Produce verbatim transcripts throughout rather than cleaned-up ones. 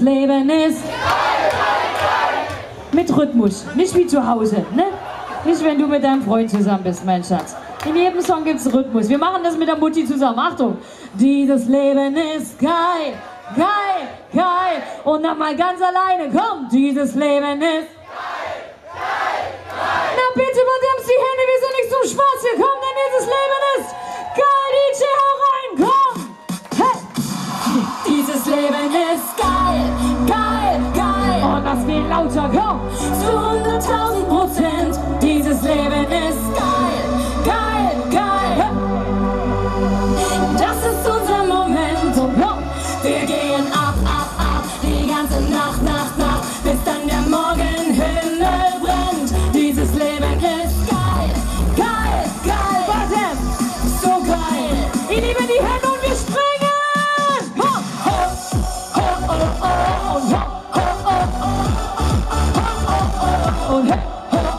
Leben ist mit Rhythmus, nicht wie zu Hause, ne? Nicht, wenn du mit deinem Freund zusammen bist, mein Schatz. In jedem Song gibt es Rhythmus. Wir machen das mit der Mutti zusammen. Achtung! Dieses Leben ist geil, geil, geil. Und nochmal ganz alleine, komm! Dieses Leben ist geil, geil, geil. Na bitte, übernimmst die Hände, wir sind nicht zum Spaß hier. Komm, denn dieses Leben ist geil. D J, hau rein, komm! Hey! Dieses Leben ist geil, geil, geil. Und das geht lauter, komm! Zu hunderttausend Prozent. Dieses Leben ist geil, geil, geil. Das ist unser Moment und komm, wir gehen ab, ab, ab. Die ganze Nacht, Nacht, Nacht, bis dann der Morgenhimmel brennt. Dieses Leben ist geil, geil, geil. Warte, so geil. Ich liebe die Hände und wir springen. Ho, ho, ho, oh, oh, und ho, ho, oh, oh, und hey.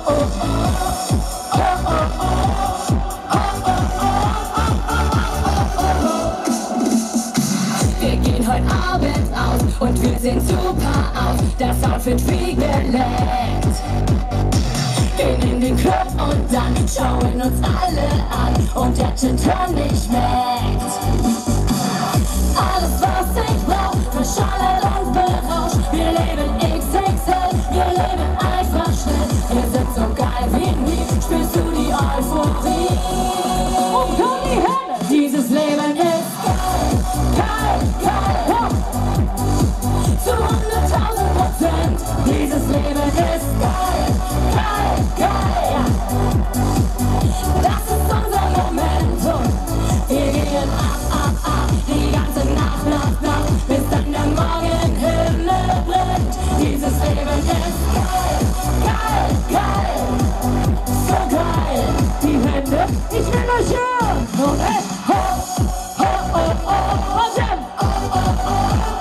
Abend aus und wir sehen super aus, das Outfit wie geleckt. Gehen in den Club und dann schauen uns alle an und der Gin Tonic schmeckt. Alles was ich brauch, verschallert und berauscht. Wir leben X X L, wir leben einfach schnell. Wir sind so geil wie nie, spürst du die Euphorie? Und komm die Hände, dieses Leben ist geil, geil, geil. Zu hunderttausend Prozent, dieses Leben ist geil, geil, geil. Das ist unser Moment und wir gehen ab, ab, ab. Die ganze Nacht, Nacht, Nacht, bis dann der Morgenhimmel brennt. Dieses Leben ist geil, geil, geil. So geil. Die Hände, ich will euch hören. Und hey, ho, ho, oh, oh, und dann, oh, oh, oh.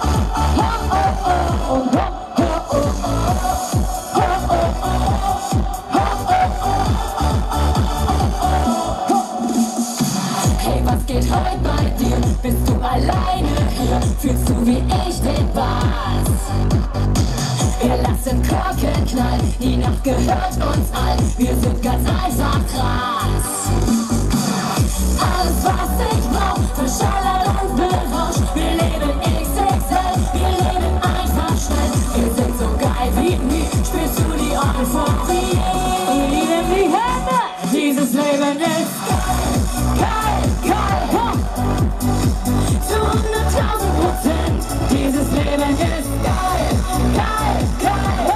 Hey, was geht heute bei dir? Bist du alleine hier? Fühlst du wie ich den Bass? Wir lassen Korken knallen, die Nacht gehört uns allen. Wir sind ganz einfach krass. Alles was ich brauch, verschallert und berauscht. Wir leben X X L, wir leben einfach schnell. Wir sind so geil wie nie, spürst du die Euphorie? Wir lieben die Hände, dieses Leben ist geil, geil, geil, komm! Zu hunderttausend Prozent, dieses Leben ist geil, geil, geil.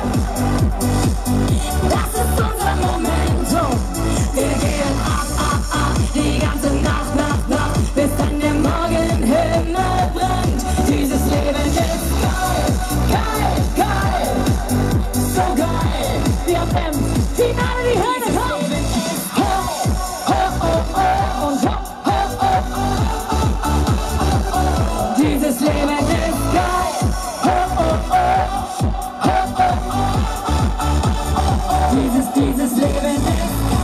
Das ist unser Momentum, wir gehen ab, ab, ab, die ganze Nacht, Nacht, Nacht, bis dann der Morgenhimmel brennt. Dieses Leben ist geil, geil, geil, so geil. Wir haben M, Finale die Hände, komm! Ho, ho, oh, oh, und ho, ho, oh, oh. Dieses Leben ist geil, ho, oh, oh, ho, oh, oh. Dieses, dieses Leben ist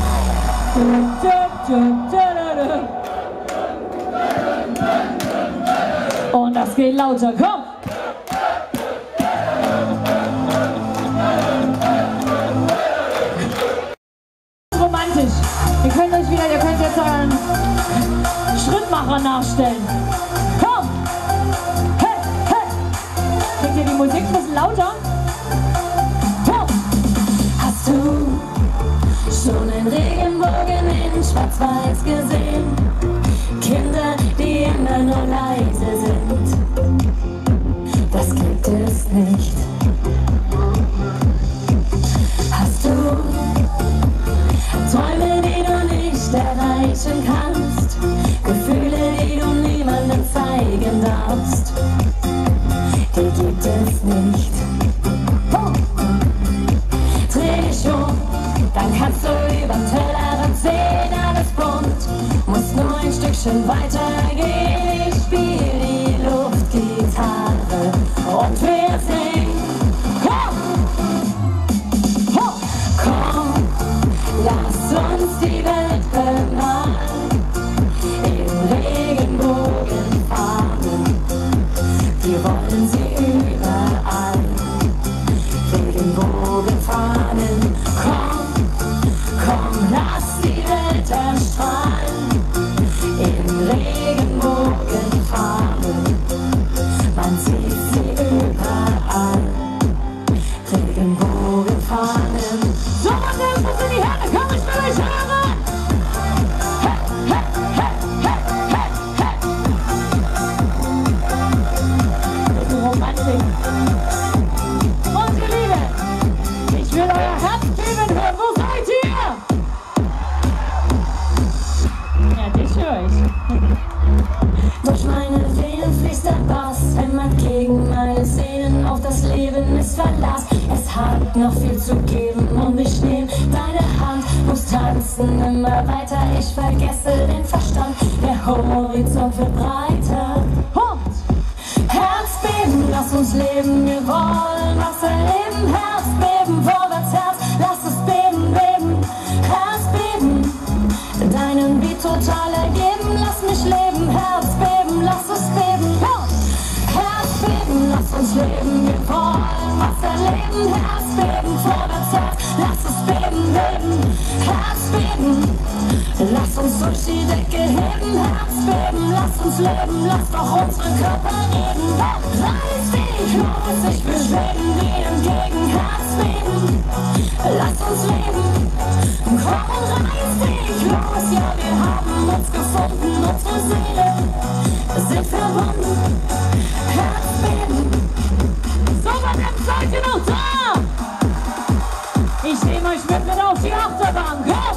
und das geht lauter, komm! Romantisch. Ihr könnt euch wieder, ihr könnt jetzt euren Schrittmacher nachstellen. Komm! Hey, hey! Kriegt ihr die Musik ein bisschen lauter? Komm! Hast du schon einen Regenbogen in Schwarz-Weiß gesehen? Kinder, die immer nur leise sind. Das gibt es nicht. Hast du Träume, die du nicht erreichen kannst? Gefühle, die du niemandem zeigen darfst? Die gibt es nicht. Oh. Dreh dich um, dann kannst du überm Tellerrand sehen, alles bunt. Muss nur ein Stückchen weitergehen. Ich spiel die Luftgitarre und wir singen. Komm! Ho! Komm, lass uns die Welt bemalen in Regenbogenfarben. Wir wollen sie überall. ahnen. So, und dann muss in die Hände, komm, ich will euch hören! Hey, hey, hey, hey, hey, hey! Das ist Romantik. Und ihr Lieben, ich will euer Herz geben hören, wo seid ihr? Ja, dich höre ich. Durch meine Venen fließt der Bass, hämmert gegen meine Sehnen, auf das Leben ist Verlass. Es hat noch viel zu geben und ich nehm deine Hand, muss tanzen immer weiter, ich vergesse den Verstand, der Horizont wird breiter. Und Herzbeben, lass uns leben, wir wollen was erleben. Herzbeben, vorwärts Herz, lass es beben, beben. Herzbeben, deinen Beat total ergeben, lass mich leben. Herzbeben, lass es beben. Herzbeben, lass uns leben, wir wollen was erleben. Herzbeben, vorwärts Herz, lass es beben, beben. Herzbeben, lass uns durch die Decke heben. Herzbeben, lass uns leben, lass doch unsere Körper reden. Reiß dich los, ich will schweben dir entgegen. Herzbeben, lass uns leben. Komm und reiß dich los, ja wir haben uns gefunden, unsere Seele sind verbunden. Herzbeben. so, verdammt, seid ihr noch da? Ich nehme euch mit mit auf die Achterbahn, komm!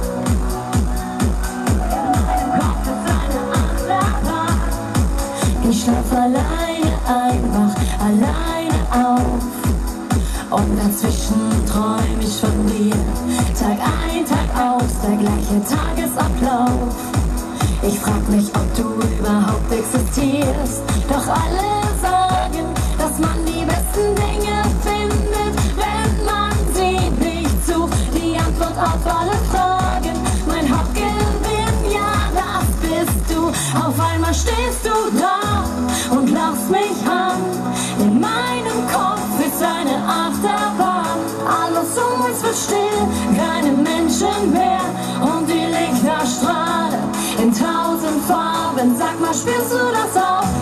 Ich schlaf alleine ein, wach alleine auf. Und dazwischen träum ich von dir. Tag ein, Tag aus, der gleiche Tagesablauf. Ich frag mich, ob du überhaupt existierst. Doch alle sagen, dass man die besten Dinge findet, wenn man sie nicht sucht. Die Antwort auf alle Fragen, mein Hauptgewinn, ja, das bist du. Auf einmal stehst du da und laufst mich an. In meinem Kopf ist eine Achterbahn. Alles um uns wird still, keine Menschen mehr. Und die Lichter strahlen in tausend Farben. Sag mal, spürst du das auch?